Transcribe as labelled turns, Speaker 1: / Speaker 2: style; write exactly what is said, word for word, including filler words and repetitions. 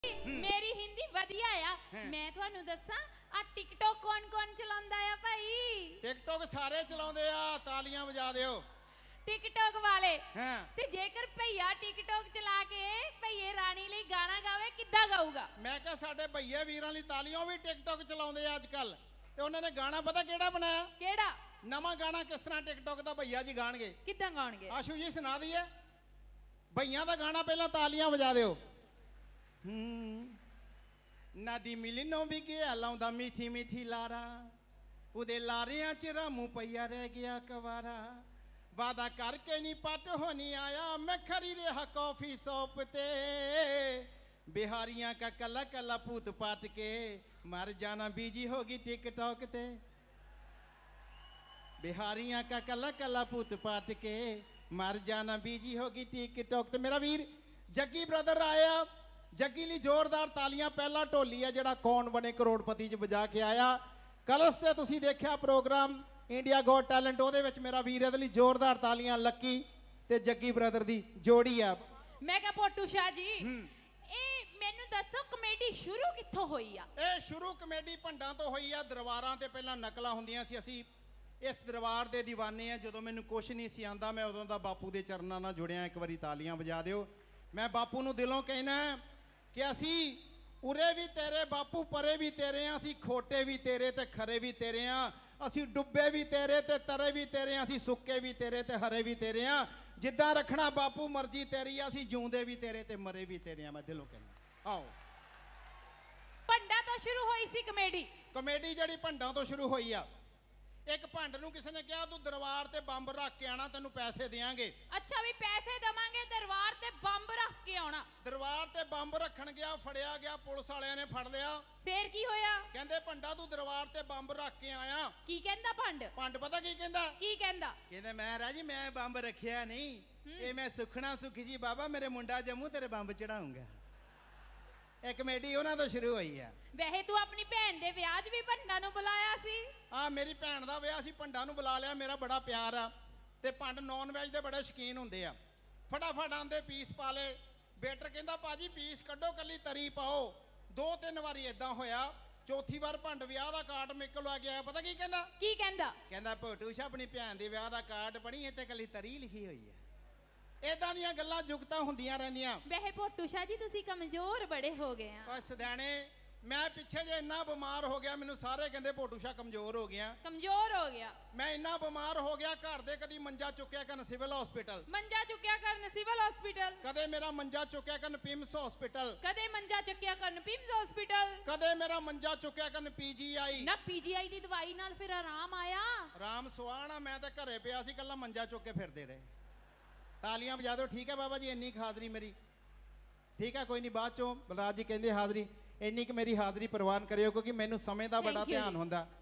Speaker 1: मेरी हिंदी वधिया आ। मैं ਤੁਹਾਨੂੰ ਦੱਸਾਂ ਆ ਟਿਕਟੌਕ ਕੌਣ ਕੌਣ ਚਲਾਉਂਦਾ ਆ ਭਾਈ?
Speaker 2: ਟਿਕਟੌਕ ਸਾਰੇ ਚਲਾਉਂਦੇ ਆ, ਤਾਲੀਆਂ ਵਜਾ ਦਿਓ।
Speaker 1: ਟਿਕਟੌਕ ਵਾਲੇ
Speaker 2: ਹਾਂ
Speaker 1: ਤੇ ਜੇਕਰ ਭਈਆ ਟਿਕਟੌਕ ਚਲਾ ਕੇ ਭਈਏ ਰਾਣੀ ਲਈ ਗਾਣਾ ਗਾਵੇ ਕਿੱਦਾਂ ਗਾਊਗਾ?
Speaker 2: ਮੈਂ ਕਿਹਾ ਸਾਡੇ ਭਈਏ ਵੀਰਾਂ ਲਈ ਤਾਲੀਆਂ ਵੀ ਟਿਕਟੌਕ ਚਲਾਉਂਦੇ ਆ ਅੱਜ ਕੱਲ, ਤੇ ਉਹਨਾਂ ਨੇ ਗਾਣਾ ਪਤਾ ਕਿਹੜਾ ਬਣਾਇਆ?
Speaker 1: ਕਿਹੜਾ
Speaker 2: ਨਵਾਂ ਗਾਣਾ? ਕਿਸ ਤਰ੍ਹਾਂ ਟਿਕਟੌਕ ਦਾ ਭਈਆ ਜੀ ਗਾਣਗੇ?
Speaker 1: ਕਿੱਦਾਂ ਗਾਉਣਗੇ?
Speaker 2: ਆਸ਼ੂ ਜੀ ਸੁਣਾ ਦਈਏ ਭਈਆਂ ਦਾ ਗਾਣਾ, ਪਹਿਲਾਂ ਤਾਲੀਆਂ ਵਜਾ ਦਿਓ। ਹੂੰ ਨਾਡੀ ਮਿਲਨੋਂ ਵੀ ਗਿਆ ਲਾਉਂਦਾ ਮਿੱਠੀ ਮਿੱਠੀ ਲਾਰਾ, ਉਹਦੇ ਲਾਰਿਆਂ ਚ ਰਾਮੂ ਪਈਆ ਰਹਿ ਗਿਆ ਕਵਾਰਾ, ਵਾਦਾ ਕਰਕੇ ਨਹੀਂ ਪੱਟ ਹੋਣੀ ਆਇਆ, ਮੈਂ ਖਰੀ ਰਿਹਾ ਕੌਫੀ ਸ਼ੌਪ ਤੇ, ਬਿਹਾਰੀਆਂ ਕਾ ਕੱਲਾ ਕੱਲਾ ਭੂਤ ਪਾਟ ਕੇ ਮਰ ਜਾਣਾ ਬੀਜੀ ਹੋਗੀ ਟਿਕਟੌਕ ਤੇ, ਬਿਹਾਰੀਆਂ ਕਾ ਕੱਲਾ ਕੱਲਾ ਭੂਤ ਪਾਟ ਕੇ ਮਰ ਜਾਣਾ ਬੀਜੀ ਹੋਗੀ ਟਿਕਟੌਕ ਤੇ। ਮੇਰਾ ਵੀਰ ਜੱਗੀ ਬ੍ਰਦਰ ਆਇਆ, ਜੱਗੀ ਲਈ ਜ਼ੋਰਦਾਰ ਤਾਲੀਆਂ। ਪਹਿਲਾ ਢੋਲੀ ਆ ਜਿਹੜਾ ਕੌਣ ਬਣੇ ਕਰੋੜਪਤੀ ਚ ਵਜਾ ਕੇ ਆਇਆ। ਕਲਰਸ ਤੇ ਤੁਸੀਂ ਦੇਖਿਆ ਪ੍ਰੋਗਰਾਮ ਇੰਡੀਆ ਗੋਟ ਟੈਲੈਂਟ, ਉਹਦੇ ਵਿੱਚ ਮੇਰਾ ਵੀਰ ਇਹਦੇ ਲਈ ਜ਼ੋਰਦਾਰ ਤਾਲੀਆਂ। ਲੱਕੀ ਤੇ ਜੱਗੀ ਬ੍ਰਦਰ ਦੀ ਜੋੜੀ ਆ।
Speaker 1: ਮੈਂ ਕਿਹਾ ਪੋਟੂ ਸ਼ਾਹ ਜੀ ਇਹ ਮੈਨੂੰ ਦੱਸੋ ਕਮੇਡੀ ਸ਼ੁਰੂ ਕਿੱਥੋਂ ਹੋਈ ਆ?
Speaker 2: ਇਹ ਸ਼ੁਰੂ ਕਮੇਡੀ ਭੰਡਾਂ ਤੋਂ ਹੋਈ ਆ। ਦਰਬਾਰਾਂ ਤੇ ਪਹਿਲਾਂ ਨਕਲਾਂ ਹੁੰਦੀਆਂ ਸੀ, ਅਸੀਂ ਇਸ ਦਰਬਾਰ ਦੇ دیਵਾਨੇ ਆ। ਜਦੋਂ ਮੈਨੂੰ ਕੁਛ ਨਹੀਂ ਸੀ ਆਂਦਾ, ਮੈਂ ਉਦੋਂ ਦਾ ਬਾਪੂ ਦੇ ਚਰਨਾਂ ਨਾਲ ਜੁੜਿਆ। ਇੱਕ ਵਾਰੀ ਤਾਲੀਆਂ ਵਜਾ ਦਿਓ। ਮੈਂ ਬਾਪੂ ਨੂੰ ਦਿਲੋਂ ਕਹਿਣਾ ਕਿ ਅਸੀਂ ਉਰੇ ਵੀ ਤੇਰੇ ਬਾਪੂ, ਪਰੇ ਵੀ ਤੇਰੇ ਆ, ਅਸੀਂ ਖੋਟੇ ਵੀ ਤੇਰੇ ਤੇ ਖਰੇ ਵੀ ਤੇਰੇ ਆ, ਅਸੀਂ ਡੁੱਬੇ ਵੀ ਤੇਰੇ ਤੇ ਤਰੇ ਵੀ ਤੇਰੇ ਆ, ਅਸੀਂ ਸੁੱਕੇ ਵੀ ਤੇਰੇ ਤੇ ਹਰੇ ਵੀ ਤੇਰੇ ਆ, ਜਿੱਦਾਂ ਰੱਖਣਾ ਬਾਪੂ ਮਰਜ਼ੀ ਤੇਰੀ ਆ, ਅਸੀਂ ਜਿਉਂਦੇ ਵੀ ਤੇਰੇ ਤੇ ਮਰੇ ਵੀ ਤੇਰੇ ਆ। ਮੈਂ ਦਿਲੋਂ ਕਹਿਣਾ। ਆਓ
Speaker 1: ਭੰਡਾਂ ਤੋਂ ਸ਼ੁਰੂ ਹੋਈ ਸੀ ਕਮੇਡੀ।
Speaker 2: ਕਮੇਡੀ ਜਿਹੜੀ ਭੰਡਾਂ ਤੋਂ ਸ਼ੁਰੂ ਹੋਈ ਆ। ਇੱਕ ਭੰਡ ਨੂੰ ਕਿਸੇ ਨੇ ਕਿਹਾ ਤੂੰ ਦਰਬਾਰ ਤੇ ਬੰਬ ਰੱਖ ਕੇ ਆਣਾ, ਤੈਨੂੰ ਪੈਸੇ ਦੇਾਂਗੇ।
Speaker 1: ਅੱਛਾ ਵੀ ਪੈਸੇ ਦਵਾਂਗੇ, ਦਰਬਾਰ ਤੇ ਬੰਬ ਰੱਖ ਕੇ ਆਉਣਾ।
Speaker 2: ਦਰਬਾਰ ਤੇ ਬੰਬ ਰੱਖਣ ਗਿਆ, ਫੜਿਆ ਗਿਆ, ਪੁਲਿਸ ਵਾਲਿਆਂ ਨੇ ਫੜ ਲਿਆ।
Speaker 1: ਫੇਰ ਕੀ ਹੋਇਆ?
Speaker 2: ਕਹਿੰਦੇ ਭੰਡਾ ਤੂੰ ਦਰਬਾਰ ਤੇ ਬੰਬ ਰੱਖ ਕੇ ਆਇਆ।
Speaker 1: ਕੀ ਕਹਿੰਦਾ ਭੰਡ?
Speaker 2: ਭੰਡ ਪਤਾ ਕੀ ਕਹਿੰਦਾ?
Speaker 1: ਕੀ ਕਹਿੰਦਾ?
Speaker 2: ਕਹਿੰਦਾ ਮੈਂ ਰਾਜੀ ਮੈਂ ਬੰਬ ਰੱਖਿਆ ਨਹੀਂ, ਇਹ ਮੈਂ ਸੁਖਣਾ ਸੁਖੀ ਜੀ ਬਾਬਾ, ਮੇਰੇ ਮੁੰਡਾ ਜੰਮੂ ਤੇਰੇ ਬੰਬ ਚੜਾਉਂਗਾ। ਇਹ ਕਮੇਡੀ ਉਹਨਾਂ ਤੋਂ ਸ਼ੁਰੂ ਹੋਈ ਆ।
Speaker 1: ਵੈਸੇ ਤੂੰ ਆਪਣੀ ਭੈਣ ਦੇ ਵਿਆਹ 'ਚ ਵੀ ਭੰਡਾਂ ਨੂੰ ਬੁਲਾਇਆ ਸੀ?
Speaker 2: ਆ ਮੇਰੀ ਭੈਣ ਦਾ ਵਿਆਹ ਸੀ, ਭੰਡਾਂ ਨੂੰ ਬੁਲਾ ਲਿਆ। ਮੇਰਾ ਬੜਾ ਪਿਆਰ ਆ, ਤੇ ਭੰਡ ਨੌਨ ਵੈਜ ਦੇ ਬੜੇ ਸ਼ੌਕੀਨ ਹੁੰਦੇ ਆ। ਫਟਾਫਟ ਆਂਦੇ ਪੀਸ ਪਾ ਲੇ। ਵੇਟਰ ਕਹਿੰਦਾ ਭਾਜੀ ਪੀਸ ਕੱਢੋ, ਕੱਲੀ ਤਰੀ ਪਾਓ। ਦੋ ਤਿੰਨ ਵਾਰੀ ਇਦਾਂ ਹੋਇਆ, ਚੌਥੀ ਵਾਰ ਭੰਡ ਵਿਆਹ ਦਾ ਕਾਰਡ ਨਿਕਲ ਆ ਗਿਆ। ਪਤਾ ਕੀ ਕਹਿੰਦਾ?
Speaker 1: ਕੀ ਕਹਿੰਦਾ?
Speaker 2: ਕਹਿੰਦਾ ਭੋਟੂ ਸ਼ਾ ਆਪਣੀ ਭੈਣ ਦੇ ਵਿਆਹ ਦਾ ਕਾਰਡ ਪੜ੍ਹੀ, ਇੱਥੇ ਕੱਲੀ ਤਰੀ ਲਿਖੀ ਹੋਈ ਹੈ। ਇਦਾਂ ਦੀਆਂ ਗੱਲਾਂ ਜੁਗਤਾਂ ਹੁੰਦੀਆਂ ਰਹਿੰਦੀਆਂ।
Speaker 1: ਵੈਸੇ ਪੋਟੂ ਸ਼ਾਹ ਜੀ ਤੁਸੀਂ ਕਮਜ਼ੋਰ ਬੜੇ ਹੋ ਗਏ ਆ।
Speaker 2: ਬਸ ਸਦਾਣੇ ਮੈਂ ਪਿੱਛੇ ਜੇ ਇੰਨਾ ਬਿਮਾਰ ਹੋ ਗਿਆ, ਮੈਨੂੰ ਸਾਰੇ ਕਹਿੰਦੇ ਭੋਟੂ ਸ਼ਾ ਕਮਜ਼ੋਰ ਹੋ ਗਿਆ।
Speaker 1: ਕਮਜ਼ੋਰ ਹੋ ਗਿਆ?
Speaker 2: ਮੈਂ ਇੰਨਾ ਬਿਮਾਰ ਹੋ ਗਿਆ, ਘਰ ਦੇ ਕਦੀ ਮੰਜਾ ਚੁੱਕਿਆ ਕਰਨ ਸਿਵਲ ਹਸਪੀਟਲ,
Speaker 1: ਮੰਜਾ ਚੁੱਕਿਆ ਕਰਨ ਸਿਵਲ ਹਸਪੀਟਲ,
Speaker 2: ਕਦੇ ਮੇਰਾ ਮੰਜਾ ਚੁੱਕਿਆ ਕਰਨ ਪਿਮਸ ਹਸਪੀਟਲ,
Speaker 1: ਕਦੇ ਮੰਜਾ ਚੁੱਕਿਆ ਕਰਨ ਪਿਮਸ ਹਸਪੀਟਲ,
Speaker 2: ਕਦੇ ਮੇਰਾ ਮੰਜਾ ਚੁੱਕਿਆ ਕਰਨ ਪੀਜੀਆਈ।
Speaker 1: ਨਾ ਪੀਜੀਆਈ ਦੀ ਦਵਾਈ ਨਾਲ ਫਿਰ ਆਰਾਮ ਆਇਆ?
Speaker 2: ਆਰਾਮ ਸੁਆਣਾ, ਮੈਂ ਤਾਂ ਘਰੇ ਪਿਆ ਸੀ, ਕੱਲਾ ਮੰਜਾ ਚੁੱਕ ਕੇ ਫਿਰਦੇ ਰਹੇ। ਤਾਲੀਆਂ ਵਜਾ ਦਿਓ। ਠੀਕ ਹੈ ਬਾਬਾ ਜੀ, ਇੰਨੀ ਹਾਜ਼ਰੀ ਮੇਰੀ। ਠੀਕ ਹੈ ਕੋਈ ਨਹੀਂ, ਬਾਅਦ ਚੋਂ ਬਲਰਾਜ ਜੀ ਕਹਿੰਦੇ ਹਾਜ਼ਰੀ ਇੰਨੀ ਕਿ ਮੇਰੀ ਹਾਜ਼ਰੀ ਪ੍ਰਵਾਨ ਕਰਿਓ, ਕਿਉਂਕਿ ਮੈਨੂੰ ਸਮੇਂ ਦਾ ਬੜਾ ਧਿਆਨ ਹੁੰਦਾ।